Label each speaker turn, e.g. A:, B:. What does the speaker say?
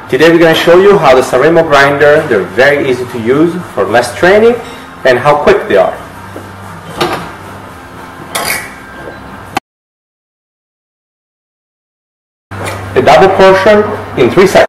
A: Today we're going to show you how the Sanremo grinder, they're very easy to use for less training and how quick they are. A double portion in 3 seconds.